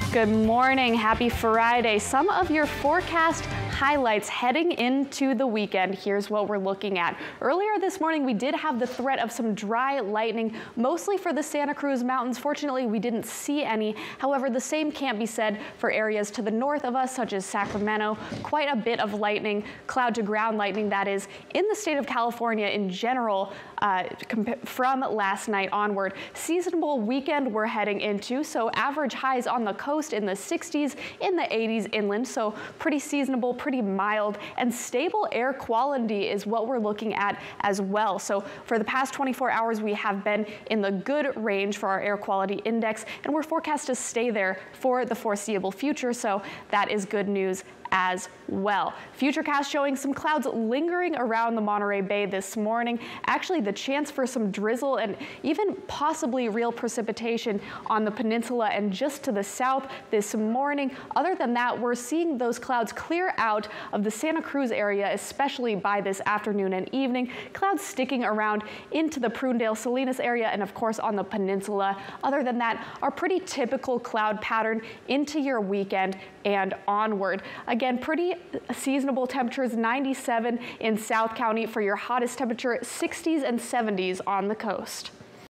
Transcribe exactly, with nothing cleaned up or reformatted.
Good morning, happy Friday. Some of your forecast highlights heading into the weekend. Here's what we're looking at. Earlier this morning, we did have the threat of some dry lightning, mostly for the Santa Cruz Mountains. Fortunately, we didn't see any. However, the same can't be said for areas to the north of us, such as Sacramento. Quite a bit of lightning, cloud to ground lightning, that is, in the state of California in general, uh, from last night onward. Seasonable weekend we're heading into, so average highs on the coast in the sixties, in the eighties inland, so pretty seasonable, pretty mild, and stable air quality is what we're looking at as well. So for the past twenty-four hours, we have been in the good range for our air quality index, and we're forecast to stay there for the foreseeable future, so that is good news as well. Futurecast showing some clouds lingering around the Monterey Bay this morning. Actually, the chance for some drizzle and even possibly real precipitation on the peninsula and just to the south this morning. Other than that, we're seeing those clouds clear out of the Santa Cruz area, especially by this afternoon and evening. Clouds sticking around into the Prunedale, Salinas area, and of course on the peninsula. Other than that, our pretty typical cloud pattern into your weekend and onward. Again, pretty seasonable temperatures, ninety-seven in South County for your hottest temperature, sixties and seventies on the coast.